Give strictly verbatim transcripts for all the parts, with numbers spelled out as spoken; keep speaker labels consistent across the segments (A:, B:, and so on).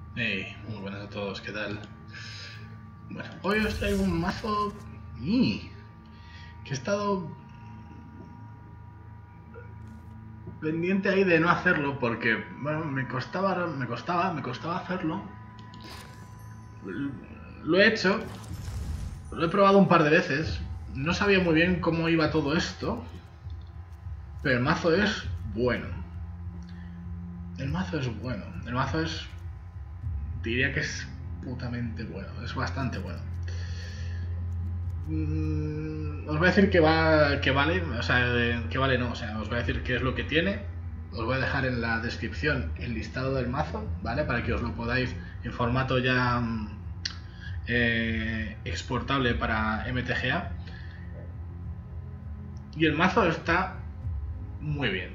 A: Hey, muy buenas a todos, ¿qué tal? Bueno, hoy os traigo un mazo y que he estado pendiente ahí de no hacerlo porque, bueno, me costaba, me costaba, me costaba hacerlo. Lo he hecho, lo he probado un par de veces, no sabía muy bien cómo iba todo esto, pero el mazo es bueno. El mazo es bueno, el mazo es, diría que es putamente bueno, es bastante bueno. Mm, os voy a decir que va, que vale, o sea, que vale no, o sea, os voy a decir qué es lo que tiene. Os voy a dejar en la descripción el listado del mazo, ¿vale? Para que os lo podáis en formato ya eh, exportable para M T G A. Y el mazo está muy bien.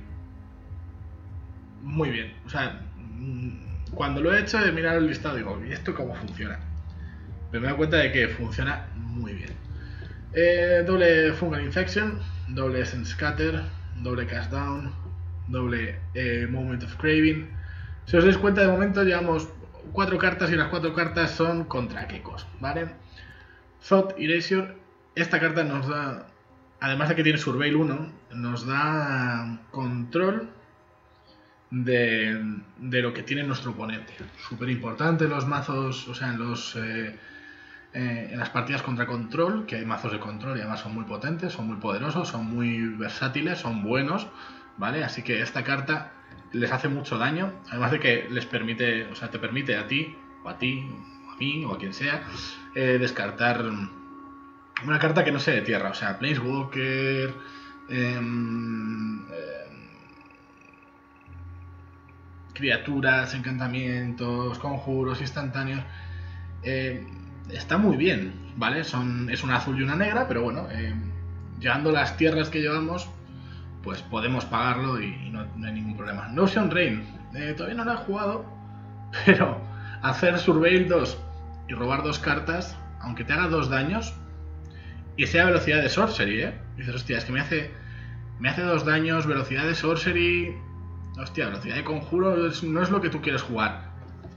A: Muy bien. O sea, cuando lo he hecho de mirar el listado digo, ¿y esto cómo funciona? Pero me he dado cuenta de que funciona muy bien. Eh, doble Fungal Infection, doble Essence Scatter, doble Cast Down, doble eh, Moment of Craving. Si os dais cuenta, de momento llevamos cuatro cartas y las cuatro cartas son contra Kekos, ¿vale? Thought Erasure, esta carta nos da, además de que tiene Surveil uno, nos da control de, de lo que tiene nuestro oponente. Súper importante en los mazos, o sea, en los... Eh, Eh, en las partidas contra control, que hay mazos de control y además son muy potentes, son muy poderosos, son muy versátiles, son buenos, ¿vale? Así que esta carta les hace mucho daño, además de que les permite, o sea, te permite a ti, o a ti, o a mí, o a quien sea, eh, descartar una carta que no sea de tierra, o sea, Planeswalker, eh, eh, criaturas, encantamientos, conjuros instantáneos. Eh, está muy bien, ¿vale? Son, es una azul y una negra, pero bueno, eh, llegando las tierras que llevamos, pues podemos pagarlo y, y no, no hay ningún problema. Notion Rain, eh, todavía no lo he jugado, pero hacer Surveil dos y robar dos cartas, aunque te haga dos daños, y sea velocidad de Sorcery, ¿eh? Dices, hostia, es que me hace, me hace dos daños, velocidad de Sorcery, hostia, velocidad de conjuro es, no es lo que tú quieres jugar.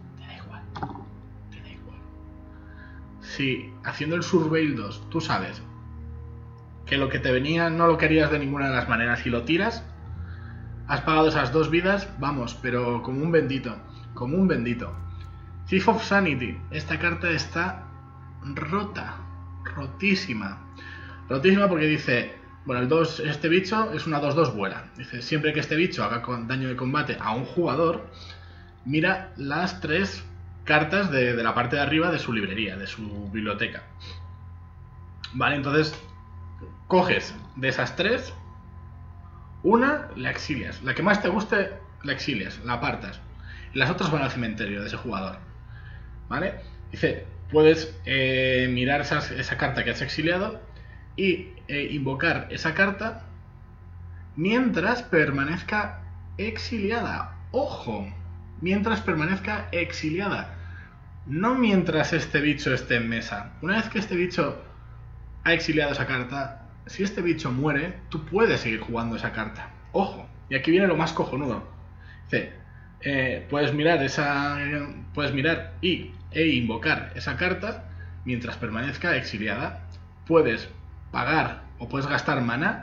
A: Si haciendo el Surveil dos tú sabes que lo que te venía no lo querías de ninguna de las maneras y lo tiras, has pagado esas dos vidas, vamos, pero como un bendito, como un bendito. Thief of Sanity, esta carta está rota, rotísima. Rotísima porque dice, bueno, el dos, este bicho es una dos dos vuela. Dice, siempre que este bicho haga daño de combate a un jugador, mira las tres cartas de, de la parte de arriba de su librería, de su biblioteca. Vale, entonces coges de esas tres, una la exilias, la que más te guste la exilias, la apartas, y las otras van al cementerio de ese jugador. Vale, dice, puedes eh, mirar esas, esa carta que has exiliado y eh, invocar esa carta mientras permanezca exiliada. Ojo, mientras permanezca exiliada. No mientras este bicho esté en mesa. Una vez que este bicho ha exiliado esa carta, si este bicho muere, tú puedes seguir jugando esa carta. Ojo, y aquí viene lo más cojonudo. Dice, eh, puedes mirar esa, puedes mirar y e invocar esa carta mientras permanezca exiliada. Puedes pagar o puedes gastar maná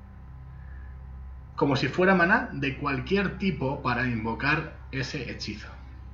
A: como si fuera maná de cualquier tipo para invocar ese hechizo.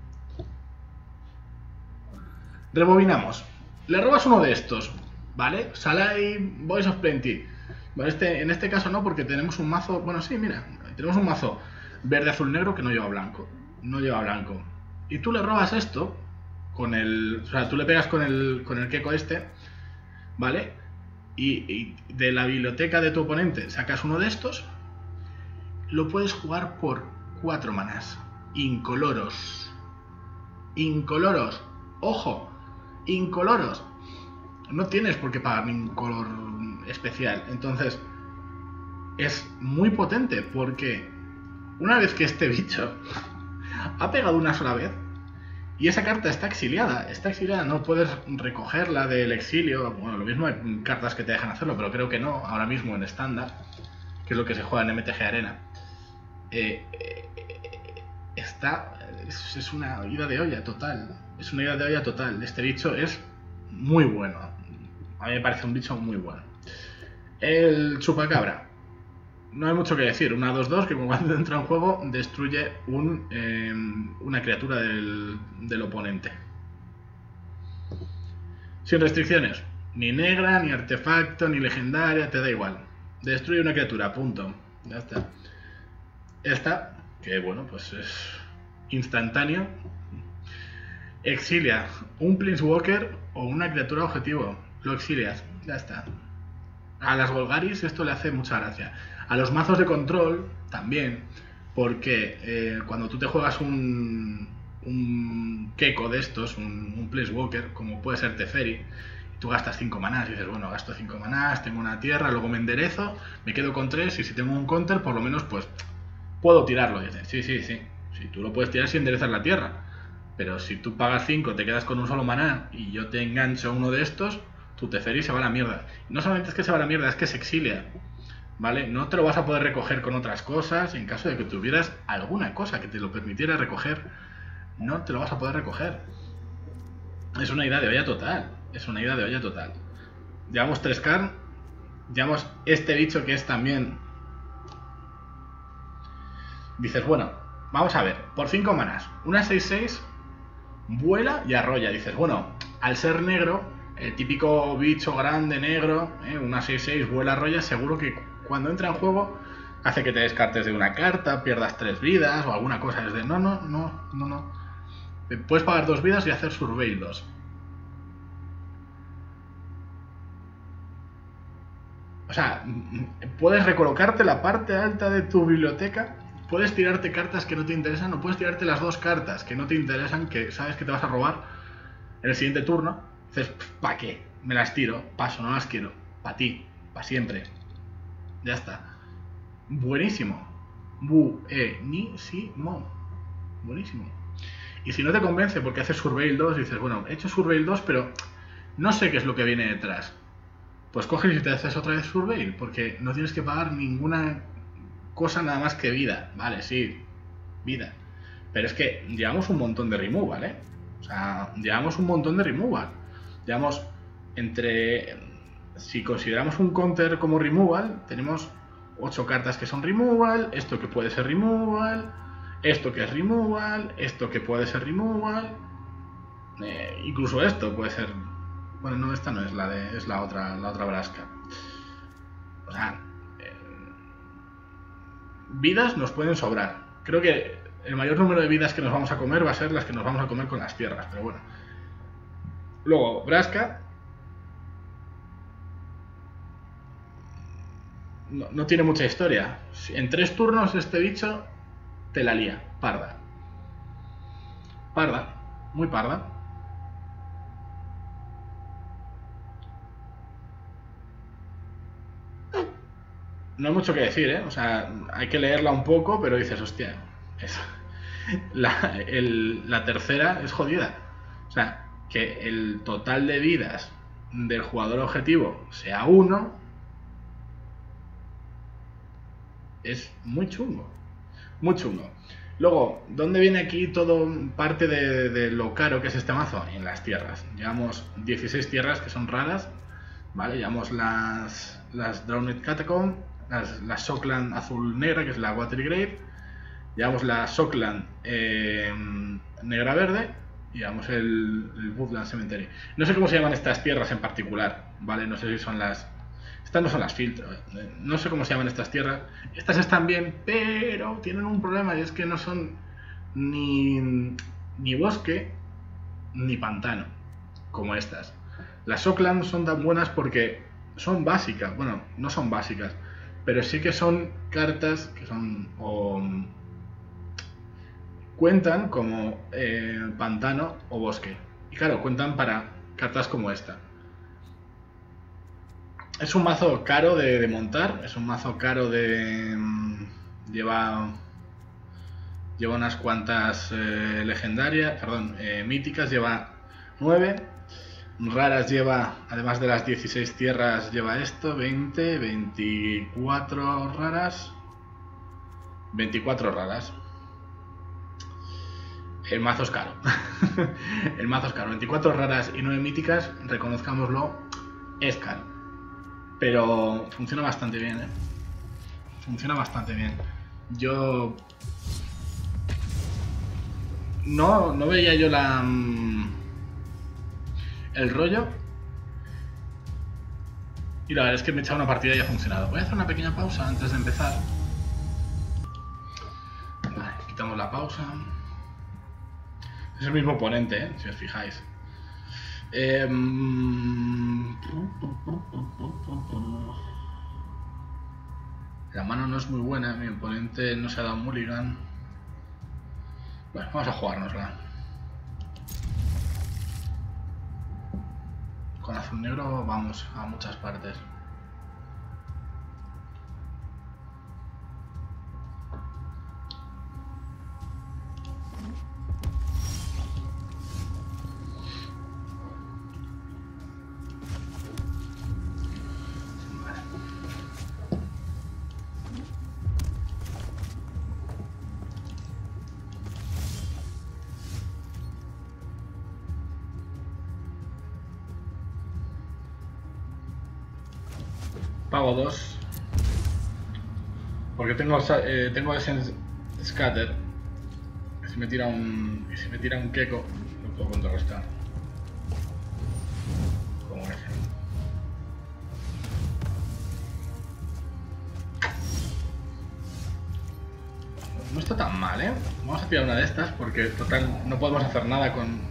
A: Rebobinamos. Le robas uno de estos, ¿vale? Salai, Voice of Plenty. Bueno, este, en este caso no, porque tenemos un mazo... Bueno, sí, mira, tenemos un mazo verde, azul, negro que no lleva blanco. No lleva blanco. Y tú le robas esto con el... O sea, tú le pegas con el, con el Keko este, ¿vale? Y, y de la biblioteca de tu oponente sacas uno de estos. Lo puedes jugar por cuatro manás. Incoloros. Incoloros. Ojo. Incoloros. No tienes por qué pagar ningún color especial. Entonces, es muy potente porque una vez que este bicho ha pegado una sola vez y esa carta está exiliada, está exiliada, no puedes recogerla del exilio. Bueno, lo mismo hay cartas que te dejan hacerlo, pero creo que no, ahora mismo en estándar, que es lo que se juega en M T G Arena. Eh, eh, está es, es una ida de olla total. Es una ida de olla total. Este bicho es muy bueno. A mí me parece un bicho muy bueno. El chupacabra. No hay mucho que decir. Una dos dos que cuando entra en juego destruye un, eh, una criatura del, del oponente. Sin restricciones. Ni negra, ni artefacto, ni legendaria, te da igual. Destruye una criatura, punto. Ya está. Esta, que bueno, pues es instantáneo. Exilia un Planeswalker o una criatura objetivo. Lo exilias, ya está. A las Golgaris esto le hace mucha gracia. A los mazos de control también, porque eh, cuando tú te juegas un, un Keko de estos, un, un Planeswalker, como puede ser Teferi, tú gastas cinco manás y dices, bueno, gasto cinco manás, tengo una tierra, luego me enderezo, me quedo con tres y si tengo un counter, por lo menos pues puedo tirarlo. Y dices, sí, sí, sí, sí, tú lo puedes tirar si enderezas la tierra, pero si tú pagas cinco, te quedas con un solo maná y yo te engancho uno de estos, tu Teferi se va a la mierda. Y no solamente es que se va a la mierda, es que se exilia, ¿vale? No te lo vas a poder recoger con otras cosas. En caso de que tuvieras alguna cosa que te lo permitiera recoger, no te lo vas a poder recoger. Es una ida de olla total. Es una ida de olla total. Llevamos tres K. Llevamos este bicho que es también... Dices, bueno, vamos a ver. Por cinco manas, una seis seis vuela y arrolla. Dices, bueno, al ser negro... El típico bicho grande negro, ¿eh? Una seis seis vuela arrolla, seguro que cuando entra en juego hace que te descartes de una carta, pierdas tres vidas o alguna cosa. Es de no, no, no, no, no. Puedes pagar dos vidas y hacer Surveil dos. O sea, puedes recolocarte la parte alta de tu biblioteca, puedes tirarte cartas que no te interesan o puedes tirarte las dos cartas que no te interesan, que sabes que te vas a robar en el siguiente turno. Dices, ¿para qué? Me las tiro, paso, no las quiero. Para ti, para siempre. Ya está. Buenísimo. Buenísimo. Buenísimo. Y si no te convence porque haces Surveil dos, dices, bueno, he hecho Surveil dos, pero no sé qué es lo que viene detrás. Pues coges y te haces otra vez Surveil, porque no tienes que pagar ninguna cosa nada más que vida. Vale, sí, vida. Pero es que llevamos un montón de removal, ¿eh? O sea, llevamos un montón de removal. Llevamos entre... Si consideramos un counter como removal, tenemos ocho cartas que son removal, esto que puede ser removal, esto que es removal, esto que puede ser removal, eh, incluso esto puede ser... Bueno, no, esta no es la de... es la otra, la otra Vraska. O sea... Eh, vidas nos pueden sobrar. Creo que el mayor número de vidas que nos vamos a comer va a ser las que nos vamos a comer con las tierras, pero bueno. Luego, Vraska no, no tiene mucha historia. En tres turnos este bicho te la lía. Parda. Parda. Muy parda. No hay mucho que decir, ¿eh? O sea, hay que leerla un poco, pero dices, hostia, es... la, el, la tercera es jodida. O sea, que el total de vidas del jugador objetivo sea uno es muy chungo. Muy chungo. Luego, ¿dónde viene aquí todo parte de, de lo caro que es este mazo? En las tierras. Llevamos dieciséis tierras que son raras, ¿vale? Llevamos las, las Drowned Catacomb, las, la Shockland azul-negra, que es la Watergrave. Llevamos la Shockland eh, negra-verde. Y llevamos el, el Woodland Cemetery. No sé cómo se llaman estas tierras en particular, ¿vale? No sé si son las... Estas no son las filtros. No sé cómo se llaman estas tierras. Estas están bien, pero tienen un problema y es que no son ni, ni bosque ni pantano como estas. Las Shockland son tan buenas porque son básicas. Bueno, no son básicas, pero sí que son cartas que son... O, cuentan como eh, pantano o bosque. Y claro, cuentan para cartas como esta. Es un mazo caro de, de montar. Es un mazo caro de... Mmm, lleva... Lleva unas cuantas eh, legendarias, perdón, eh, míticas, lleva nueve. Raras lleva, además de las dieciséis tierras, lleva esto, veinte, veinticuatro raras. veinticuatro raras. El mazo es caro. El mazo es caro. veinticuatro raras y nueve míticas, reconozcámoslo, es caro. Pero funciona bastante bien, ¿eh? Funciona bastante bien. Yo... No, no veía yo la... el rollo. Y la verdad es que me he echado una partida y ha funcionado. Voy a hacer una pequeña pausa antes de empezar. Vale, quitamos la pausa. Es el mismo oponente, ¿eh? Si os fijáis. Eh... La mano no es muy buena, mi oponente no se ha dado mulligan. Bueno, vamos a jugárnosla. Con azul negro vamos a muchas partes. Pago dos. Porque tengo eh, tengo Essence Scatter. Si me tira un. Si me tira un Keko, lo puedo contrarrestar. Como ese. No está tan mal, ¿eh? Vamos a tirar una de estas porque total no podemos hacer nada con.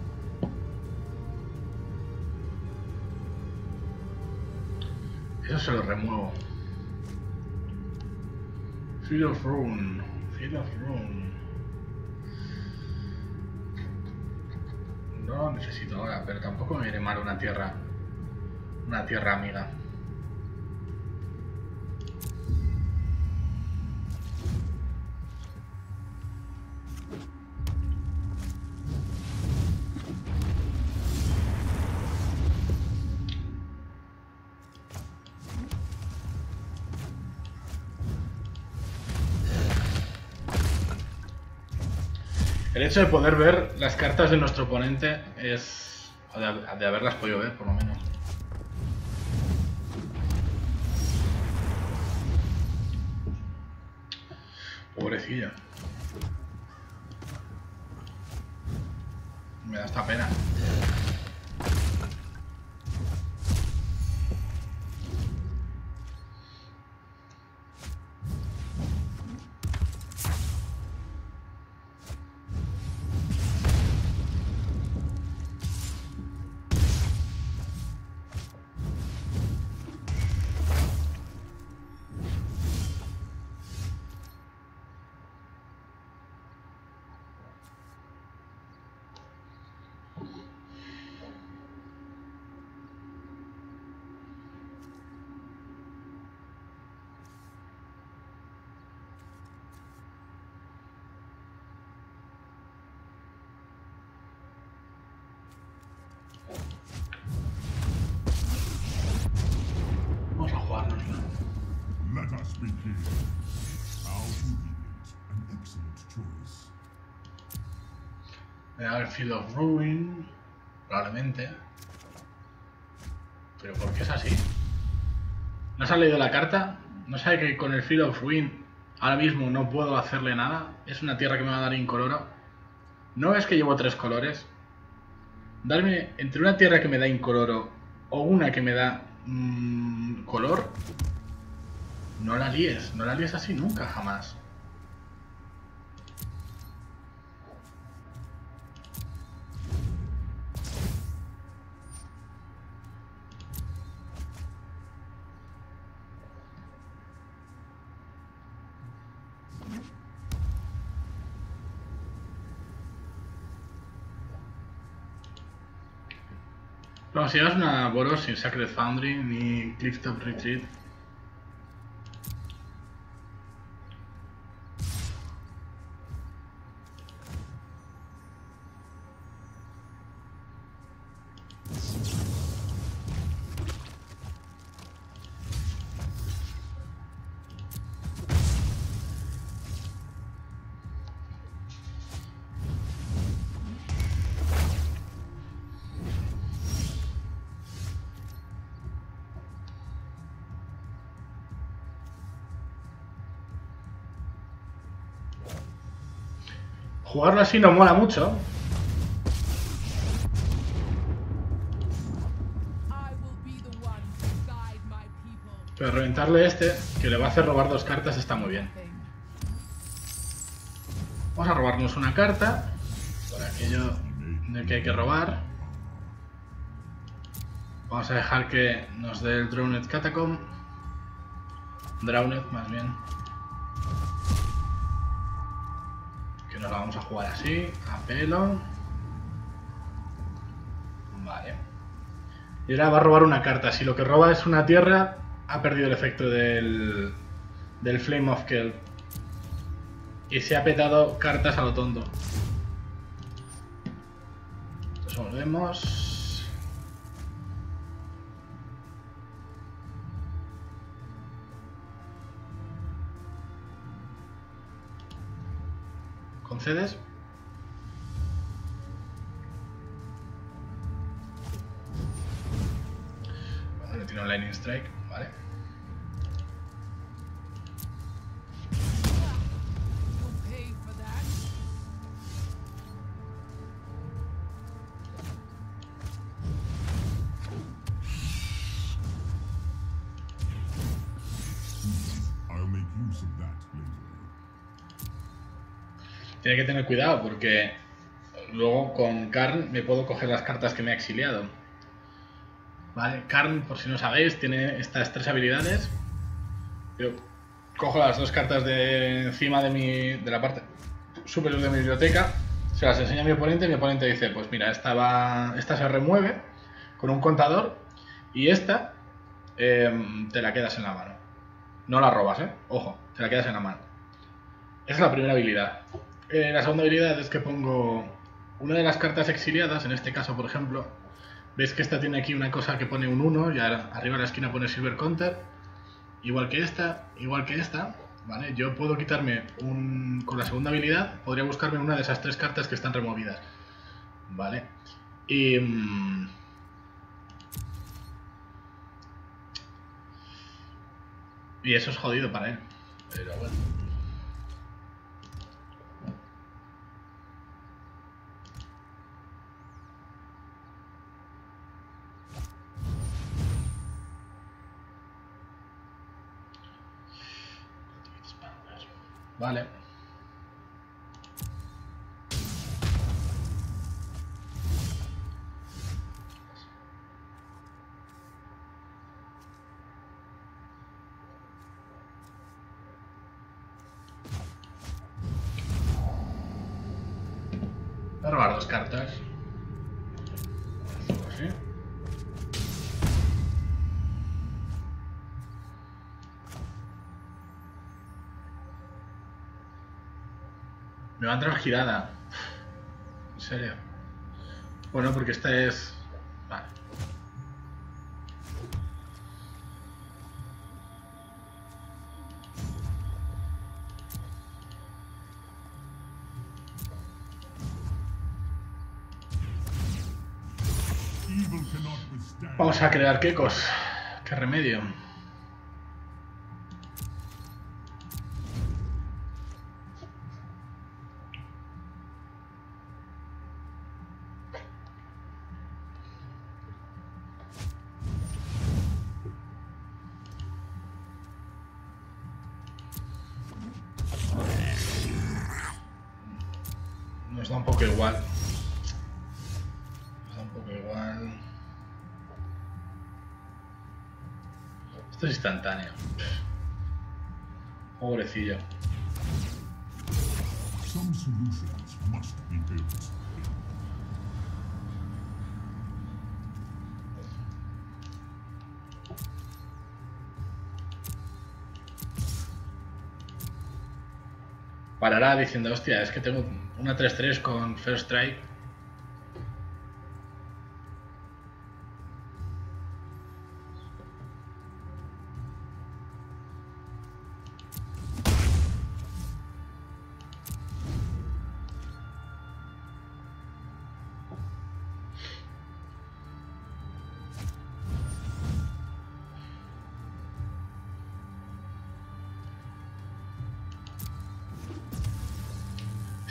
A: Eso se lo remuevo. Field of Ruin. Field of Ruin. No lo necesito ahora, pero tampoco me viene mal una tierra. Una tierra amiga. El hecho de poder ver las cartas de nuestro oponente es... o de, de haberlas podido ver, por lo menos. Pobrecilla. Me da esta pena. Vamos a jugárnoslo.
B: Let us begin. How convenient. An excellent choice.
A: Me da el Field of Ruin, probablemente. ¿Pero por qué es así? ¿No se ha leído la carta? ¿No sabe que con el Field of Ruin ahora mismo no puedo hacerle nada? Es una tierra que me va a dar incoloro. ¿No ves que llevo tres colores? Darme entre una tierra que me da incoloro o una que me da mmm, color. No la líes, no la líes así nunca, jamás. No, si llevas una Boros sin Sacred Foundry ni Clifftop Retreat. Jugarlo así no mola mucho. Pero reventarle este, que le va a hacer robar dos cartas, está muy bien. Vamos a robarnos una carta. Por aquello de que hay que robar. Vamos a dejar que nos dé el Drowned Catacomb. Drowned, más bien. Que nos la vamos a jugar así, a pelo. Vale. Y ahora va a robar una carta. Si lo que roba es una tierra, ha perdido el efecto del, del Flame of Kelp. Y se ha petado cartas a lo tonto. Entonces volvemos. ¿Concedes? Bueno, le tiro un Lightning Strike, vale. Tiene que tener cuidado porque luego con Karn me puedo coger las cartas que me ha exiliado. Vale, Karn, por si no sabéis, tiene estas tres habilidades. Yo cojo las dos cartas de encima de mi de la parte superior de mi biblioteca, se las enseña a mi oponente y mi oponente dice, pues mira, esta va, esta se remueve con un contador y esta eh, te la quedas en la mano. No la robas, eh, ojo, te la quedas en la mano. Esa es la primera habilidad. Eh, la segunda habilidad es que pongo una de las cartas exiliadas, en este caso por ejemplo, veis que esta tiene aquí una cosa que pone un uno y arriba en la esquina pone Silver Counter, igual que esta, igual que esta, ¿vale? Yo puedo quitarme un... con la segunda habilidad, podría buscarme una de esas tres cartas que están removidas, ¿vale? Y... Mmm, y eso es jodido para él, pero bueno. Vale. Voy a robar dos cartas. Así. Me va a entrar girada. En serio. Bueno, porque esta es... Vale. Vamos a crear quecos. Qué remedio. Nos da un poco igual. Nos da un poco igual. Esto es instantáneo. Pobrecillo.
B: Some solutions must be built.
A: Parará diciendo, hostia, es que tengo una tres tres con First Strike.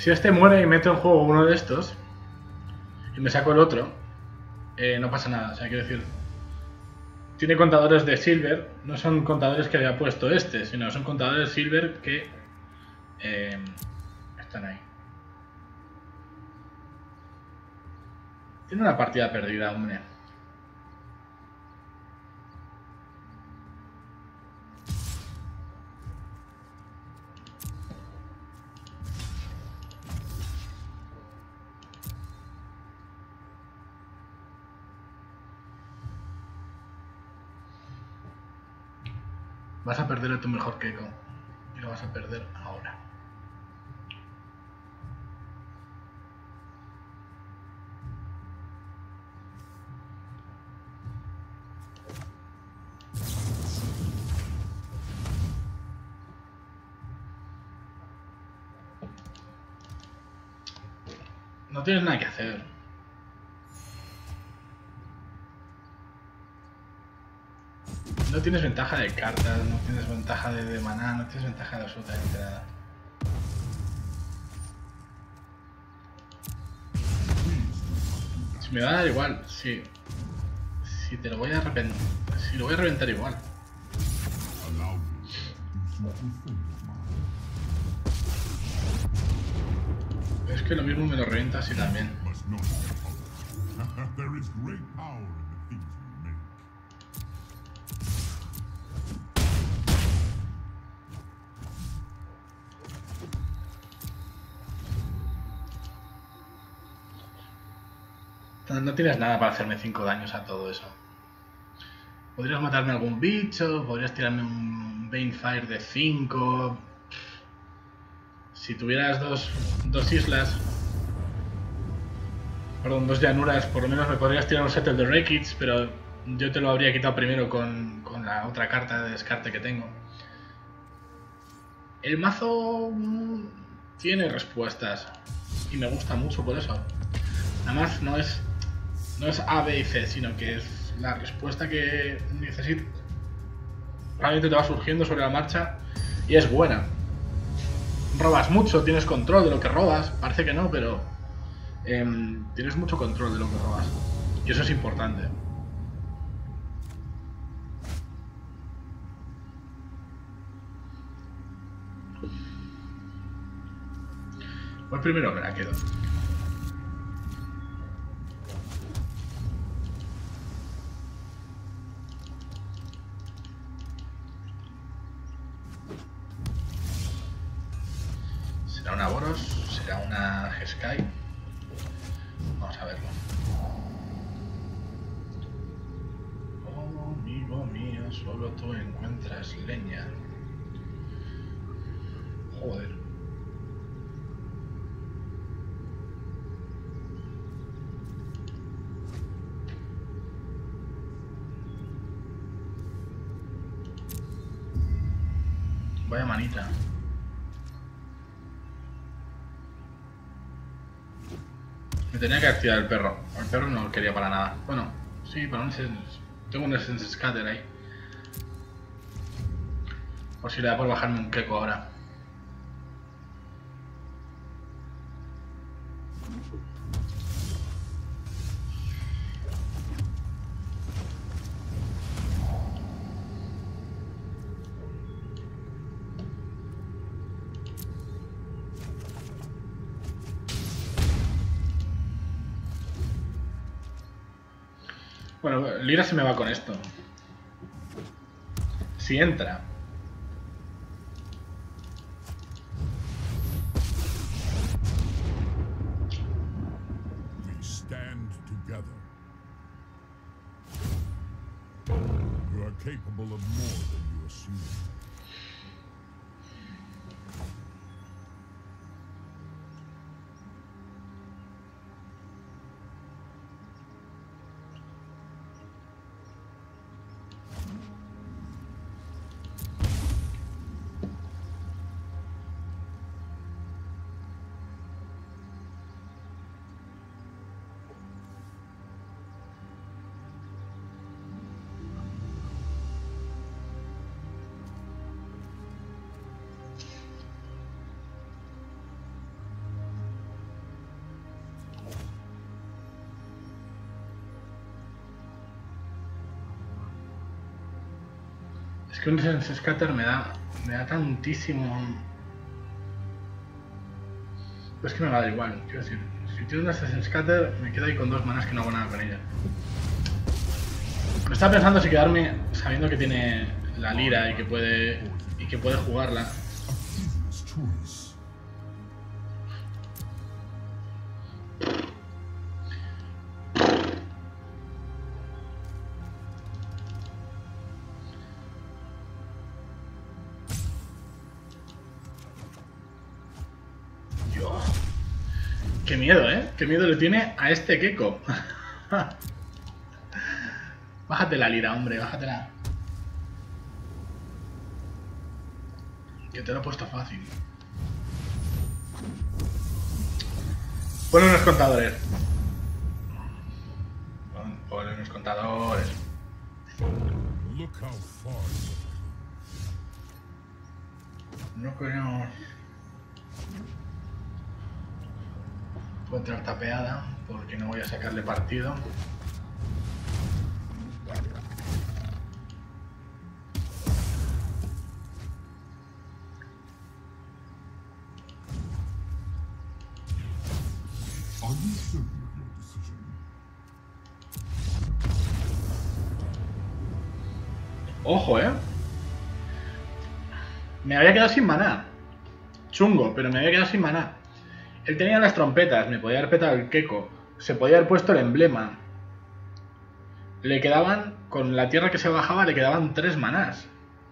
A: Si este muere y meto en juego uno de estos y me saco el otro, eh, no pasa nada. O sea, quiero decir, tiene contadores de silver, no son contadores que haya puesto este, sino son contadores de silver que eh, están ahí. Tiene una partida perdida, hombre. Vas a perder a tu mejor Keiko. Y lo vas a perder ahora. No tienes nada que hacer. No tienes ventaja de cartas, no tienes ventaja de, de maná, no tienes ventaja de absolutamente nada. Si me va a dar igual, si, si te lo voy a reventar, si lo voy a reventar igual. Es que lo mismo me lo revienta así también. No tienes nada para hacerme cinco daños a todo eso. Podrías matarme algún bicho, podrías tirarme un Banefire de cinco. Si tuvieras dos, dos islas, perdón, dos llanuras, por lo menos me podrías tirar un Settle de Wreckage, pero yo te lo habría quitado primero con, con la otra carta de descarte que tengo. El mazo mmm, tiene respuestas y me gusta mucho por eso. Además no es, no es A, B y C, sino que es la respuesta que necesitas. Realmente te va surgiendo sobre la marcha y es buena. Robas mucho, tienes control de lo que robas, parece que no, pero eh, tienes mucho control de lo que robas y eso es importante. Pues primero me la quedo. ¿Será una Boros? ¿Será una Jeskai? Vamos a verlo. Oh, amigo mío, solo tú encuentras leña. Joder. Vaya manita. Me tenía que activar el perro. El perro no lo quería para nada. Bueno, sí, para un essence. Tengo un Essence Scatter ahí. Por si le da por bajarme un Keiko ahora. Bueno, Lira se me va con esto. Si entra.
B: We stand together. You are capable of more than you assume.
A: Es que un Sense Scatter me da, me da tantísimo... Pues que me va a dar igual, quiero decir, si tengo una Sense Scatter me quedo ahí con dos manas que no hago nada con ella. Me estaba pensando si quedarme sabiendo que tiene la lira y que puede, y que puede jugarla. Qué miedo, ¿eh? Qué miedo le tiene a este Gecko. Bájate la lira, hombre, bájatela. Que te lo he puesto fácil. Ponle unos contadores. Pon, ponle unos contadores. No queremos... Puedo entrar tapeada porque no voy a sacarle partido. Ojo, eh. Me había quedado sin maná. Chungo, pero me había quedado sin maná. Él tenía las trompetas, me podía haber petado el Gecko, se podía haber puesto el emblema. Le quedaban, con la tierra que se bajaba, le quedaban tres manás.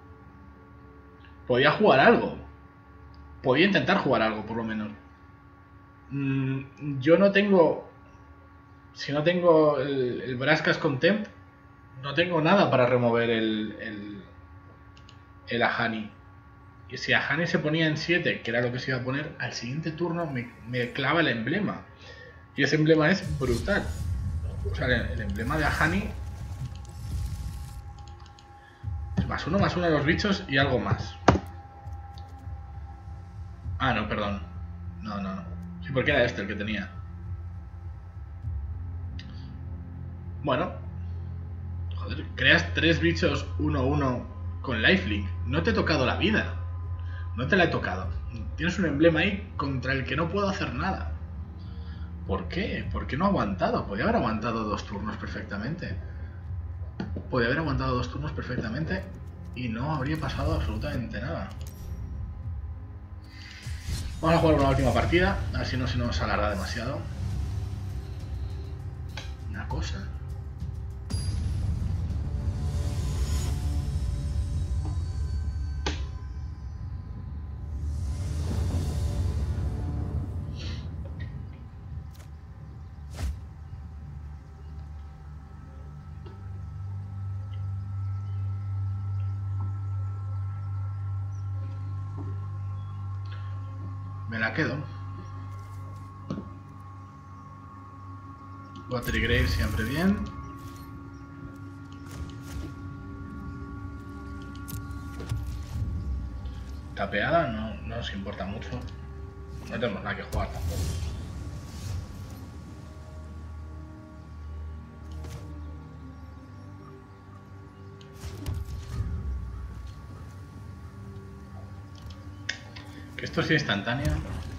A: Podía jugar algo. Podía intentar jugar algo, por lo menos. Mm, yo no tengo... Si no tengo el, el Braskas Contempt, no tengo nada para remover el, el, el Ahani. Y si Ahani se ponía en siete, que era lo que se iba a poner, al siguiente turno me, me clava el emblema. Y ese emblema es brutal. O sea, el, el emblema de Ahani es más uno, más uno a los bichos y algo más. Ah, no, perdón. No, no, no. Sí, porque era este el que tenía. Bueno. Joder, creas tres bichos uno uno con lifelink. No te he tocado la vida. No te la he tocado. Tienes un emblema ahí contra el que no puedo hacer nada. ¿Por qué? ¿Por qué no ha aguantado? Podría haber aguantado dos turnos perfectamente. Podría haber aguantado dos turnos perfectamente y no habría pasado absolutamente nada. Vamos a jugar una última partida, a ver si no se nos alarga demasiado. Una cosa. Me la quedo. Watery siempre bien. Tapeada no, no nos importa mucho. No tenemos nada que jugar tampoco. Que esto sea instantáneo.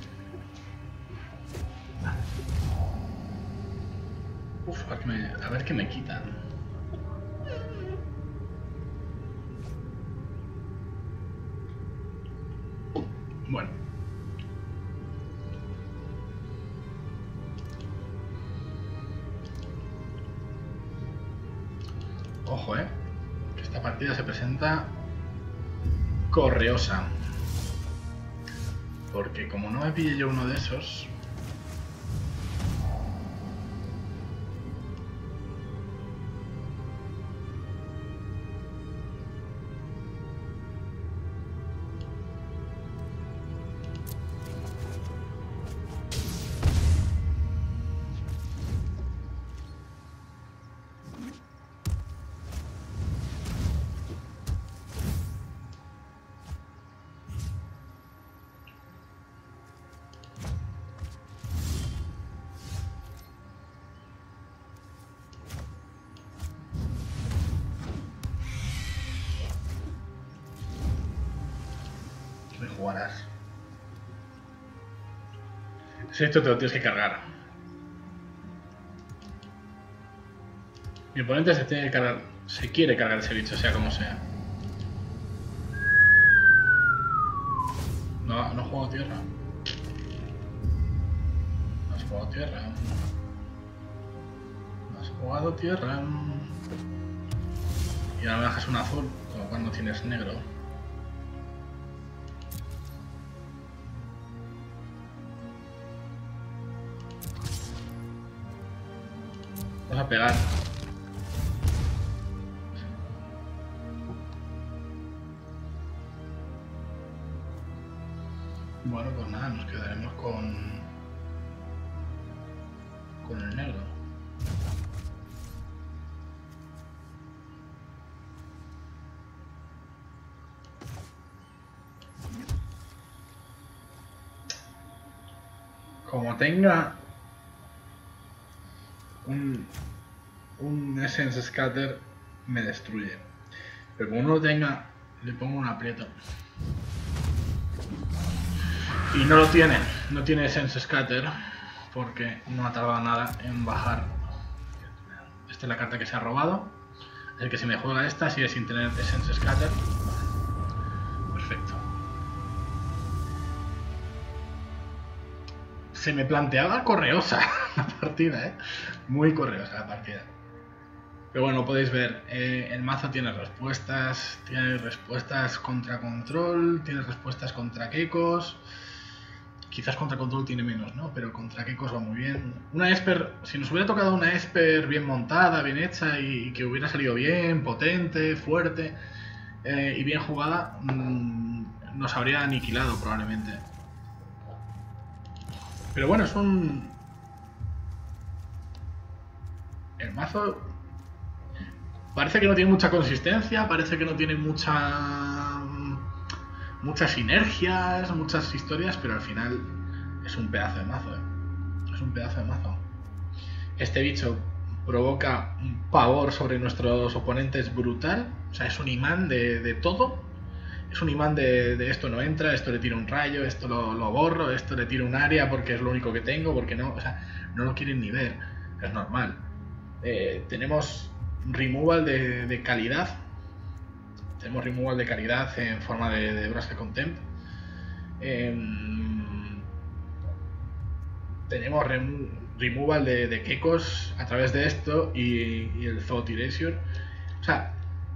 A: Uf, a ver qué me, a ver qué me quitan. Bueno. Ojo, eh. Que esta partida se presenta correosa. Porque como no me pille yo uno de esos... jugarás. Ese hecho te lo tienes que cargar. Mi oponente se tiene que cargar, se quiere cargar ese bicho, sea como sea. No, no juego tierra. No has jugado tierra. No has jugado tierra. Y ahora me dejas un azul, como cuando tienes negro. Vamos a pegar. Bueno, pues nada, nos quedaremos con... con el negro. Como tenga un, un Essence Scatter, me destruye. Pero como no lo tenga, le pongo un aprieto. Y no lo tiene, no tiene Essence Scatter, porque no ha tardado nada en bajar. Esta es la carta que se ha robado. Así que si me juega esta, sigue sin tener Essence Scatter. Perfecto. Se me planteaba correosa la partida, ¿eh? Muy correosa la partida. Pero bueno, podéis ver, eh, el mazo tiene respuestas, tiene respuestas contra control, tiene respuestas contra Kekos. Quizás contra control tiene menos, ¿no? Pero contra Kekos va muy bien. Una Esper, si nos hubiera tocado una Esper bien montada, bien hecha y, y que hubiera salido bien, potente, fuerte eh, y bien jugada, mmm, nos habría aniquilado probablemente. Pero bueno, es un... El mazo parece que no tiene mucha consistencia, parece que no tiene mucha... muchas sinergias, muchas historias, pero al final es un pedazo de mazo, ¿eh? Es un pedazo de mazo. Este bicho provoca un pavor sobre nuestros oponentes brutal, o sea, es un imán de, de todo. Es un imán de, de esto no entra, esto le tira un rayo, esto lo, lo borro, esto le tira un área porque es lo único que tengo, porque no, o sea, no lo quieren ni ver, es normal. Eh, tenemos removal de, de calidad, tenemos removal de calidad en forma de, de Braska Contempt. Eh, tenemos remo, removal de, de Kekos a través de esto y, y el Thought Erasure. O sea,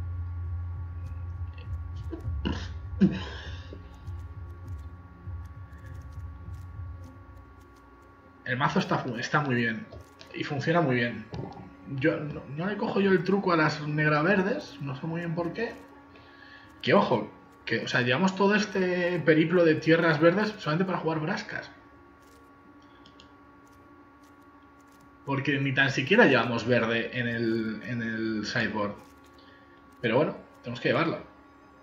A: el mazo está, está muy bien y funciona muy bien. Yo no, no le cojo yo el truco a las negra verdes, no sé muy bien por qué. Que ojo, que o sea, llevamos todo este periplo de tierras verdes solamente para jugar Braskas. Porque ni tan siquiera llevamos verde en el, en el sideboard. Pero bueno, tenemos que llevarlo.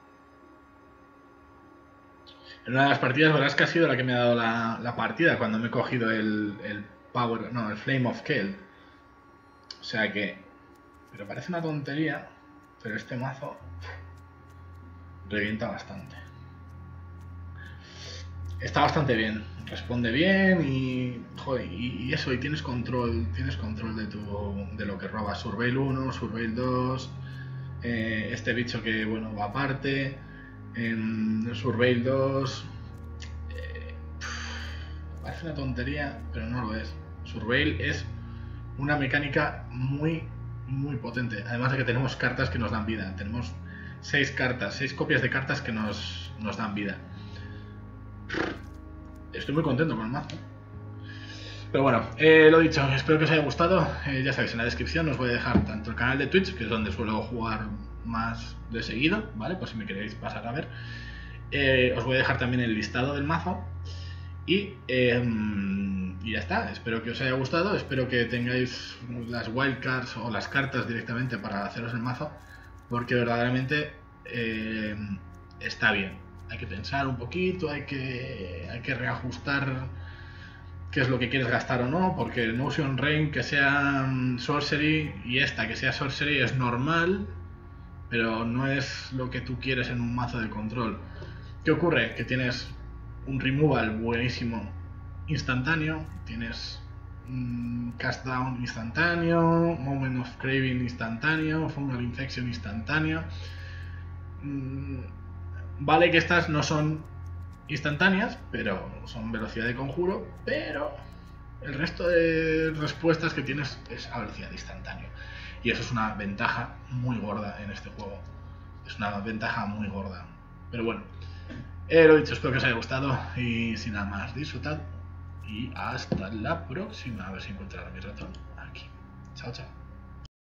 A: En una de las partidas, Braska ha sido la que me ha dado la, la partida cuando me he cogido el, el Power, no, el Flame of Kell. O sea que, pero parece una tontería, pero este mazo revienta bastante. Está bastante bien, responde bien y, joder, y, y eso, y tienes control, tienes control de tu, de lo que robas. Surveil uno, Surveil dos, eh, este bicho que, bueno, va aparte. En Surveil dos eh, parece una tontería, pero no lo es. Surveil es una mecánica muy, muy potente. Además de que tenemos cartas que nos dan vida. Tenemos seis cartas, seis copias de cartas que nos, nos dan vida. Estoy muy contento con el mazo. Pero bueno, eh, lo dicho, espero que os haya gustado. Eh, ya sabéis, en la descripción os voy a dejar tanto el canal de Twitch, que es donde suelo jugar más de seguido, ¿vale? Por si me queréis pasar a ver. Eh, os voy a dejar también el listado del mazo. Y, eh, y ya está, espero que os haya gustado, espero que tengáis las wildcards o las cartas directamente para haceros el mazo, porque verdaderamente eh, está bien. Hay que pensar un poquito, hay que, hay que reajustar qué es lo que quieres gastar o no, porque el Notion Rain que sea Sorcery y esta que sea Sorcery es normal, pero no es lo que tú quieres en un mazo de control. ¿Qué ocurre? Que tienes un removal buenísimo instantáneo, tienes mmm, cast down instantáneo, moment of craving instantáneo, fungal infection instantáneo. Mm, vale que estas no son instantáneas, pero son velocidad de conjuro, pero el resto de respuestas que tienes es a velocidad instantánea. Y eso es una ventaja muy gorda en este juego. Es una ventaja muy gorda. Pero bueno, eh, lo dicho, espero que os haya gustado. Y sin nada más, disfrutad. Y hasta la próxima. A ver si encuentro mi ratón aquí. Chao, chao.